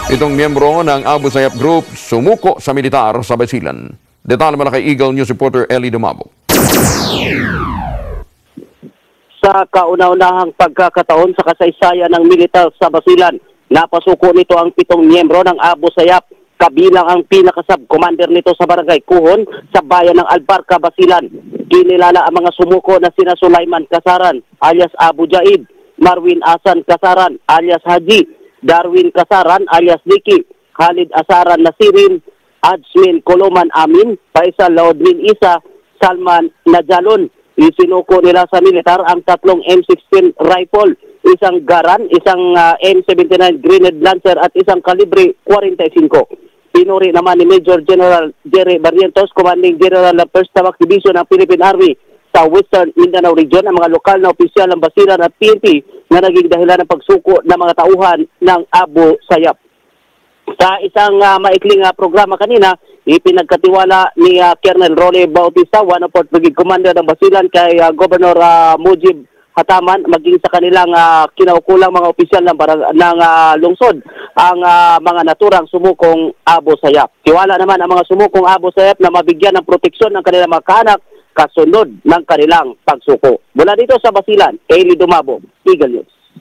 Itong miyembro ng Abu Sayyaf Group sumuko sa militar sa Basilan. Detalye mula kay Eagle News reporter Ellie Dumabo. Sa kauna-unahang pagkakataon sa kasaysayan ng militar sa Basilan, napasuko nito ang 7 miyembro ng Abu Sayyaf, kabilang ang pinaka-sub-commander nito sa Barangay Kuhon sa bayan ng Albarca, Basilan. Kinilala ang mga sumuko na sina Sulaiman Kasaran alias Abu Jaid, Marwin Asan Kasaran alias Haji, Darwin Kasaran alias Diki, Khalid Asaran Nasirin, Ajmin Koloman Amin, Faisal Laudmin Isa, Salman Najalon. Isinuko nila sa militar ang 3 M16 rifle, isang Garan, isang M79 Grenade Lancer at isang kalibre 45. Pinuri naman ni Major General Jerry Barrientos, Commanding General ng 1st Tabak Division ng Philippine Army sa Western Mindanao Region, ang mga lokal na opisyal ng Basilan at PNP na naging dahilan ng pagsuko ng mga tauhan ng Abu Sayyaf. Sa isang maikling programa kanina, ipinagkatiwala ni Colonel Rolly Bautista, 104th Brigade Commander ng Basilan, kay Governor Mujib Hataman, maging sa kanilang kinaukulang mga opisyal ng lungsod, ang mga naturang sumukong Abu Sayyaf. Tiwala naman ang mga sumukong Abu Sayyaf na mabigyan ng proteksyon ng kanilang mga kaanak kasunod ng kanilang pagsuko. Mula dito sa Basilan, Ellie Dumabo, Eagle News.